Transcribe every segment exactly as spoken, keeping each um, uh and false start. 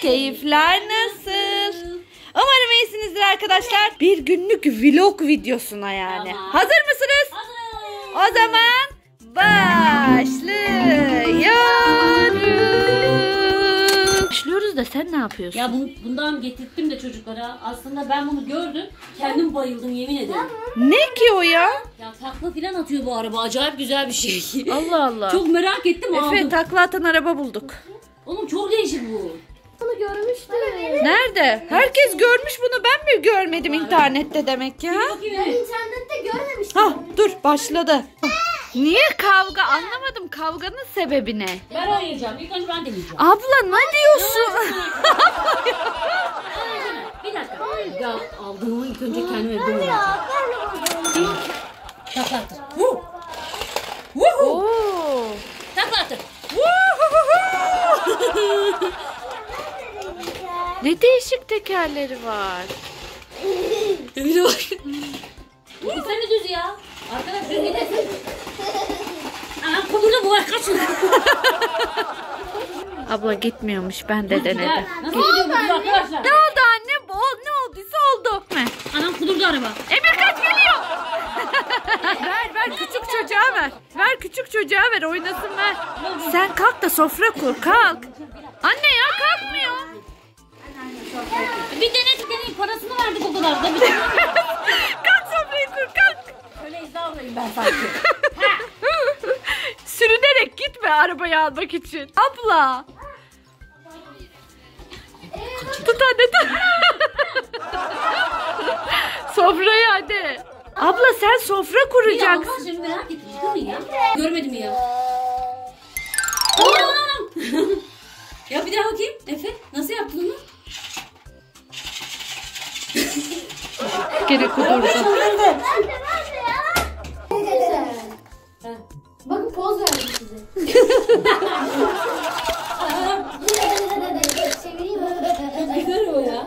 Keyifler nasıl? Umarım iyisinizdir arkadaşlar. Bir günlük vlog videosuna yani. Tamam. Hazır mısınız? Hazır. O zaman başlıyoruz. Başlıyoruz da sen ne yapıyorsun? Ya bunu, bundan getirttim de çocuklara. Aslında ben bunu gördüm. Kendim bayıldım, yemin ederim. Ne ki o ya? Ya takla falan atıyor bu araba. Acayip güzel bir şey. Allah Allah. Çok merak ettim, aldım. Efe, takla atan araba bulduk. Oğlum çok değişik bu. Bunu görmüştüm. Nerede? Herkes görmüş bunu, ben mi görmedim internette demek ya? Ben internette görmemiştim. Ha, dur başladı. Niye kavga? Anlamadım, kavganın sebebi ne? Ben oynayacağım. İlk önce ben deneyeceğim. Abla ne diyorsun? Bir dakika. Ya aldım onu, ilk önce kendim evde oynayacağım. Takla attır. Oo. Takla attır. Ne değişik tekerleri var. Öyle bak. Gitsene düz ya. Arkadaş düz gidesin. Anam kumurda bu var, kaçın. Abla gitmiyormuş, ben de denedim. Nasıl gidiyor bu arkadaşlar? Ne oldu anne? O, ne olduysa oldu. Ne? Anam kudurdu araba. Emir kaç, geliyor. ver ver küçük çocuğa ver. Ver küçük çocuğa ver, oynasın ver. Sen kalk da sofra kur, kalk. Anne ya, kalkmıyor. Bir denedik denedik, parasını verdik o kadar da. Bir denedik. Kalk sofrayı kur, kalk. Öyle izahlayayım ben sanki. Sürünerek gitme arabayı almak için. Abla. Tut anne, tut. Sofrayı hadi. Abla sen sofra Ya Allah kuracaksın. şimdi merak ettim. Yıkılın ya. Görmedim ya. Anam. Ya bir daha bakayım. Efe nasıl yaptın onu? Gene kudurdu. Bakın poz verdim size. Çevireyim mi? Güzel o ya.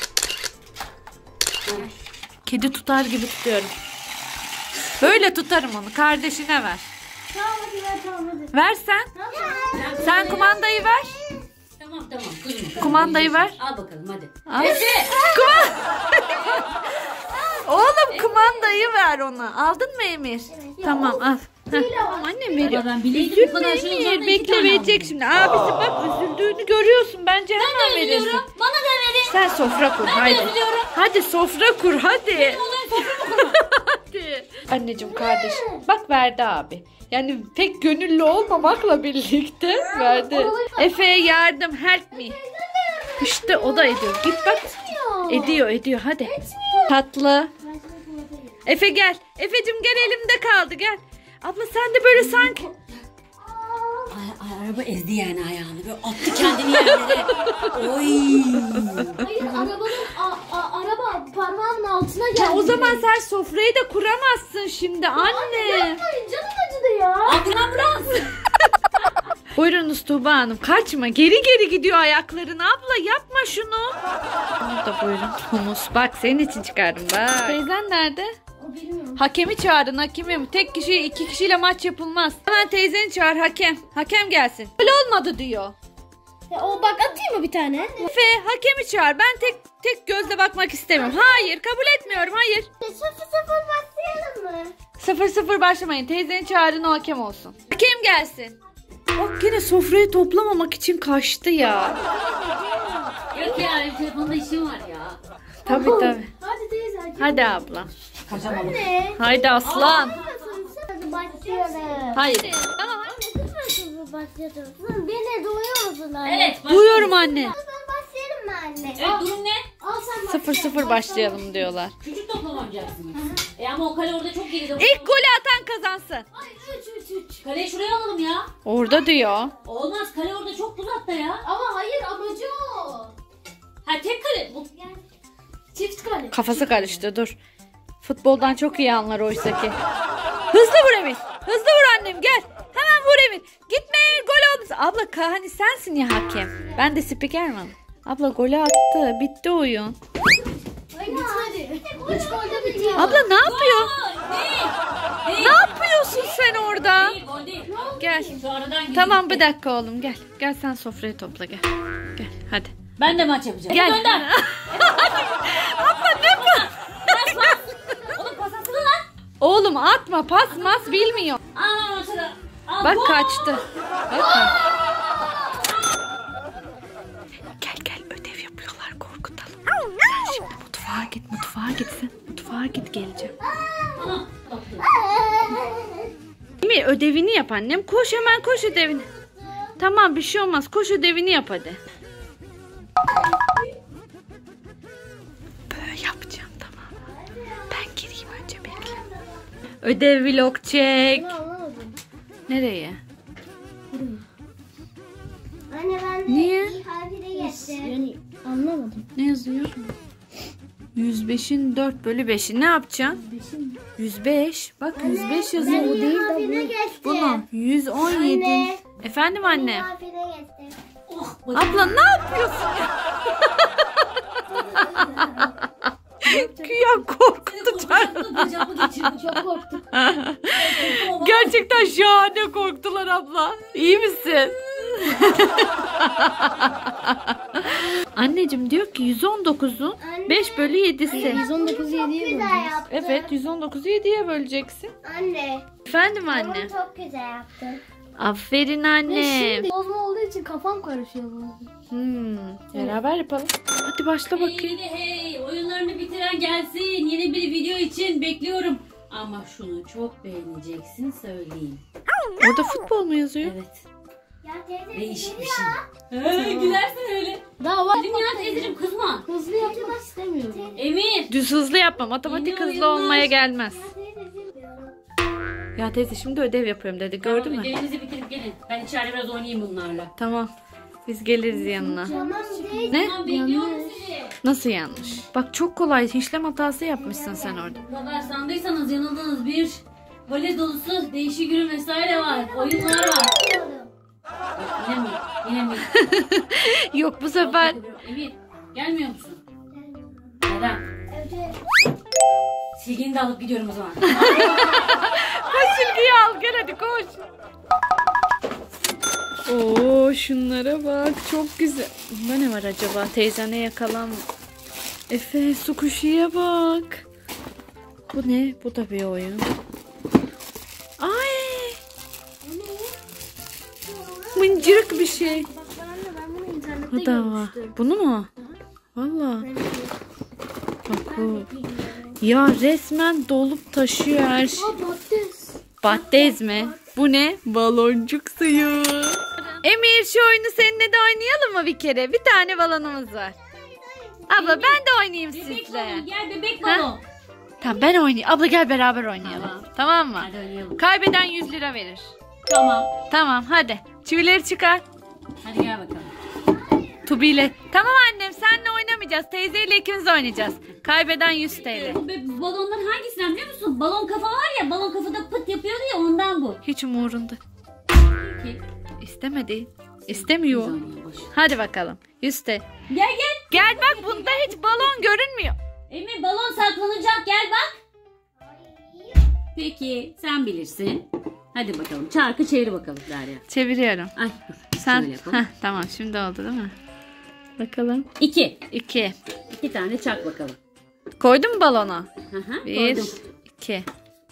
Kedi tutar gibi tutuyorum. Böyle tutarım onu. Kardeşine ver. Tamam hadi ver, tamam hadi. Ver sen. Sen kumandayı ver. Tamam tamam. Kızım. Kumandayı ver. Al bakalım hadi. Al. Kuma- Oğlum kumandayı ver ona. Aldın mı Emir? Tamam al. Heh. Tamam annem veriyor. Ben bileydim bu kadar şey Emir olacağını, iki bekle, tane verecek aldım. şimdi. Abisi bak üzüldüğünü görüyorsun. Bence hemen Ben de verirsin. üzülüyorum. Bana da verin. Sen sofra kur Ben de hadi. üzülüyorum. Hadi sofra kur hadi. Hadi. Anneciğim kardeş. Bak verdi abi. Yani pek gönüllü olmamakla birlikte verdi. Efe'ye yardım, help me. İşte o da ediyor. Git bak. Ediyor ediyor hadi. Tatlı. Efe gel. Efe'cim gel, elimde kaldı gel. Abla sen de böyle sanki. Ay, ay, araba ezdi yani ayağını. Böyle attı kendini yerlere. Oy. Hayır, arabanın a, a, araba parmağımın altına geldi. Ya o zaman sen sofrayı da kuramazsın şimdi anne. Yapmayın, canım acıdı ya. Aldın ambulans. Buyurunuz Tuğba Hanım. Kaçma. Geri geri gidiyor ayakların. Abla yapma şunu. Bunu da buyurun. Humus. Bak senin için çıkardım bak. Teyzen nerede? O bilmiyorum. Hakemi çağırın, hakemi. Tek kişi iki kişiyle maç yapılmaz. Hemen teyzeni çağır, hakem. Hakem gelsin. Öyle olmadı diyor. Ya, o bak atayım mı bir tane? Efe hakemi çağır. Ben tek tek gözle bakmak istemiyorum. Hayır, kabul etmiyorum. Hayır. Sıfır sıfır başlayalım mı? Sıfır sıfır başlamayın. Teyzeni çağırın, o hakem olsun. Hakem gelsin. Bak gene sofrayı toplamamak için kaçtı ya. Yok ya, telefonda işim var ya. Tabii tabii. Hadi teyze hadi. Hadi abla. Kaçamam. Ne? Haydi aslan. Hadi başlayalım. Hayır. Tamam. Sıfır başlayalım. Beni duyuyor musun anne? Evet. başla. Duyuyorum anne. Ben başlayalım mı anne? Evet, durum ne? Al sen Sıfır sıfır başlayalım diyorlar. Küçük topla oynayacaksınız. E ama o kale orada çok geride. İlk golü atan kazansın. Ay üç üç üç. Kaleyi şuraya alalım ya. Orada diyor. Olmaz, kale orada çok uzakta ya. Ama hayır, amacı o. Ha tek kale. Bu... Çift kale. Kafası karıştı, dur. Futboldan çok iyi anlar oysa ki. Hızlı vur Emir. Hızlı vur annem, gel. Hemen vur Emir. Gitme Emir, gol olmuş. Abla hani sensin ya hakem. Ben de spikerman. Abla golü attı. Bitti oyun. Ay bitmedi. Üç golde bitiyor. Abla ne yapıyor? Gol değil. Değil. Ne yapıyorsun sen orada? Değil, gol değil. Gel. Şu aradan gidip Tamam bir gitti. dakika oğlum, gel. Gel sen sofrayı topla, gel. Gel hadi. Ben de maç yapacağım. Gel. Gönder. Abla ne bu? Pas pas. Oğlum pas atsana lan. Oğlum atma, pas mas bilmiyor. Aa sıra. Aa, Bak gol. kaçtı. Bak. Gel gel, ödev yapıyorlar, korkutalım. Sen şimdi mutfağa git, mutfağa gitsin. Mutfağa git, geleceğim. Aha, baktı. Emir ödevini yap annem. Koş hemen, koş ödevini. Tamam, bir şey olmaz. Koş ödevini yap hadi. Böyle yapacağım, tamam mı? Ben gireyim önce, bekle. Ödev vlog çek. Anlamadım. Nereye? Anne ben de Niye? iyi harfine geçtim. Yani anlamadım. Ne yazıyor? yüz beşin dört bölü beşi. Ne yapacaksın? Beşim. yüz beş. Bak yüz beş yazıyor. Ben Bu iyi değil. harfine geçtim. Bunu. yüz on yedi. Anne. Efendim İyi anne. harfine geçtim. Oh, bacım. Abla ne yapıyorsun ya? Güya korkutacak. Bacağımı geçirdim. Çok korktum. Gerçekten şahane korktular abla. İyi misin? Anneciğim diyor ki yüz on dokuzun beş bölü yedisi. yüz on dokuz yediye güzel yaptın. Evet, yüz on dokuzu yediye böleceksin. Anne. Efendim anne. Bunu çok güzel yaptın. Aferin Ve anne. şimdi bozma olduğu için kafam karışıyor bazen. Hmm, beraber yapalım. Hadi başla Hey bakayım. de hey, oyunlarını bitiren gelsin. Yeni bir video için bekliyorum. Ama şunu çok beğeneceksin söyleyeyim. Orada futbol mu yazıyor? Evet. Ya teyze Değişik bir güzel şey. ya. Ee, gülersin öyle. Daha var. Dedim ya teyzeciğim kızma. Hızlı yapmak istemiyorum. Emir. Düz hızlı yapma. Matematik Yeni hızlı oyunlar. olmaya gelmez. Ya teyze bilmiyorum. Ya teyze şimdi ödev yapıyorum dedi. Gördün Tamam, mü? ödevinizi bitirip gelin. Ben içeride biraz oynayayım bunlarla. Tamam. Biz geliriz yanına. Tamam teyze. Ne? Tamam bekliyorum sizi. Nasıl yanlış? Bak çok kolay. İşlem hatası yapmışsın sen orada. Bu kadar sandıysanız yanıldınız. Bir valiz dolusu değişik ürün vesaire var. Oyunlar var. Bak, yine mi? Yine mi? Yok bu sefer. Emir gelmiyor musun? Neden? Evet. Silgini de alıp gidiyorum o zaman. Koş silgiyi al. Gel hadi koş. Oo şunlara bak. Çok güzel. Bunda ne var acaba? Teyzene yakalanma. Efe su kuşuya bak. Bu ne? Bu da bir oyun. Ay. Mıncırık bir şey. Bak ben anne ben bunu internette Bu da var. görmüştüm. Bunu mu? Valla. Bak bu. Ya resmen dolup taşıyor her şey. Aa patates. Patates mi? Bu ne? Baloncuk suyu. Emir şu oyunu seninle de oynayalım mı bir kere? Bir tane balonumuz var. Abla ben de oynayayım Bebek sizle. balon gel bebek Ha? balon. Tamam ben oynayayım. Abla gel beraber oynayalım. Tamam. Tamam mı? Hadi oynayalım. Kaybeden yüz lira verir. Tamam. Tamam hadi. Çivileri çıkar. Hadi gel bakalım. Tubi ile. Tamam annem senle oynamayacağız. Teyzeyle ikimiz oynayacağız. Kaybeden yüz T L. Bu be- balonların hangisinden biliyor musun? Balon kafa var ya, balon kafada pıt yapıyordu ya, ondan bu. Hiç umurunda. Peki. İstemedi. İstemiyor. Biz oynayalım, boş ver. Hadi bakalım. yüz T L. Gel gel. Gel bak bunda hiç balon görünmüyor. Emir balon saklanacak, gel bak. Peki sen bilirsin. Hadi bakalım. Çarkı çevir bakalım Derya. Çeviriyorum. Ay dur. Sen. Şöyle yapalım. Heh, tamam şimdi oldu değil mi? Bakalım. İki. İki. İki tane çak bakalım. Koydun mu balona? Hı hı, Bir, koydum. iki.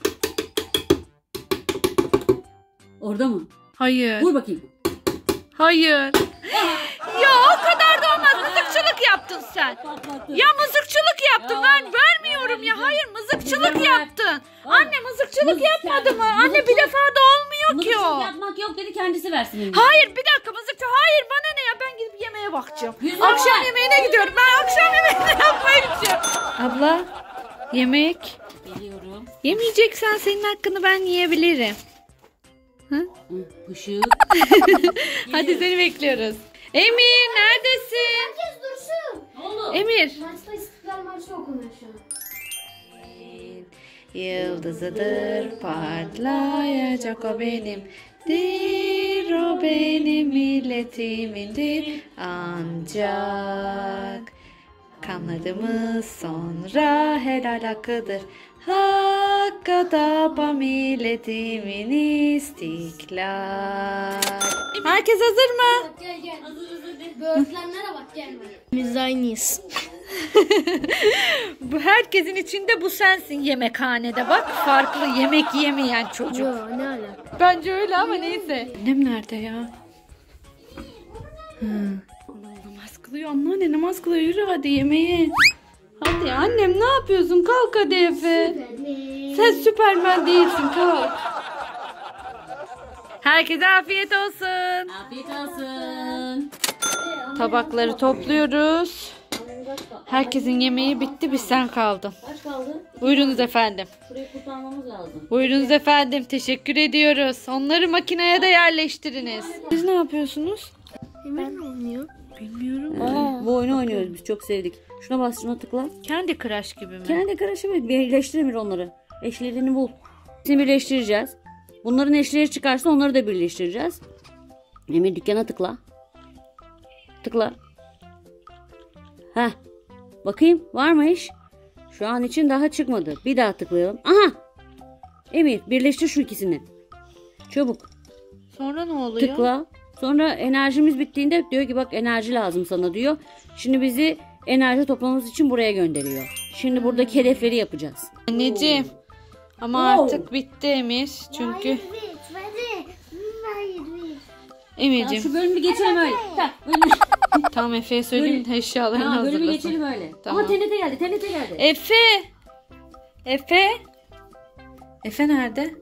Orada mı? Hayır. Vur bakayım. Hayır. Ya o kadar da olmaz. Mızıkçılık yaptın sen. Patlattı. Ya mızıkçılık yaptın. Ya, Ben vermiyorum ya. Hayır mızıkçılık Güzel. yaptın. Anne mızıkçılık Mızık yapmadı yani. mı? Anne bir Mızıkçılık- defa da olmuyor ki Mızıkçılık o. yapmak yok dedi, kendisi versin Emir. Hayır bir dakika mızıkçı. Hayır bana ne ya, ben gidip yemeğe bakacağım. Yüzüne Akşam bak. yemeğine gidiyorum. Ben akşam yemeğini yapmaya gideceğim. Abla yemek. Biliyorum. Yemeyeceksen senin hakkını ben yiyebilirim. Hı? Hı, Pışık. Hadi seni bekliyoruz. Emir neredesin? Herkes dursun. Ne oldu? Emir. Maçta İstiklal Marşı okunuyor şu an. Yıldızıdır parlayacak o benim. Dir o benim milletimindir ancak. Kanlarımız sonra helal hakkıdır. Hakka tapa milletimin istiklal. Herkes hazır mı? Gel gel. Hazır hazır de. Böğürtlenlere bak gelme. Biz aynıyız. Bu herkesin içinde bu sensin yemekhanede. Bak farklı yemek yemeyen çocuk. Yo ne alaka? Bence öyle ama neyse. Annem nerede ya? Hı. Ana namaz kılıyor. Anneanne namaz kılıyor. Yürü hadi yemeğe. Hadi annem ne yapıyorsun? Kalk hadi Efe. Sen Süpermen değilsin. Kalk. Herkese afiyet olsun. Afiyet olsun. Tabakları topluyoruz. Herkesin yemeği bitti. Bir sen kaldın. Kaç kaldı? Buyurunuz efendim. Şurayı kurtarmamız lazım. Buyurunuz efendim. Teşekkür ediyoruz. Onları makineye de yerleştiriniz. Siz ne yapıyorsunuz? Emir ne oynuyor? Bilmiyorum. Aa, bu oyunu oynuyoruz biz, çok sevdik. Şuna bas, şuna tıkla. Kendi Crush gibi mi? Kendi karışımı birleştiremir onları. Eşlerini bul. Hepsini birleştireceğiz. Bunların eşleri çıkarsa onları da birleştireceğiz. Emir dükkana tıkla. Tıkla. Heh. Bakayım var mı iş? Şu an için daha çıkmadı. Bir daha tıklayalım. Aha. Emir birleştir şu ikisini. Çabuk. Sonra ne oluyor? Tıkla. Sonra enerjimiz bittiğinde diyor ki bak enerji lazım sana diyor. Şimdi bizi enerji toplamamız için buraya gönderiyor. Şimdi buradaki hedefleri yapacağız. Anneciğim. Ama Oo. artık bitti Emir. Çünkü Emir'ciğim. Şu bölümü geçelim öyle. Tamam, bölümü, Tamam Efe'ye söyleyeyim de eşyalarını tamam, bölümü hazırlasın. geçelim öyle. Tamam. Ama T N T geldi, T N T geldi. Efe. Efe. Efe nerede?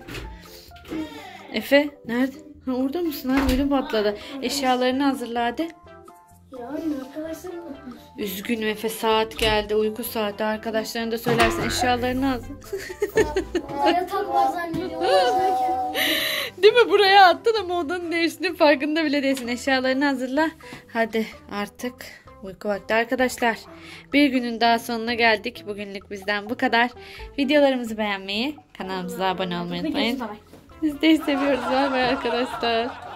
Efe nerede? Ha, orada mısın? Hadi öyle patladı. Eşyalarını hazırla hadi. Yarın arkadaşlarım var. Üzgünüm Efe, saat geldi. Uyku saati. Arkadaşlarına da söylersin eşyalarını hazır. Yatak var zannediyorum. Değil mi? Buraya attın ama odanın değiştiğinin farkında bile değilsin. Eşyalarını hazırla. Hadi artık uyku vakti arkadaşlar. Bir günün daha sonuna geldik. Bugünlük bizden bu kadar. Videolarımızı beğenmeyi, kanalımıza abone olmayı unutmayın. Biz de seviyoruz. Bay bay arkadaşlar.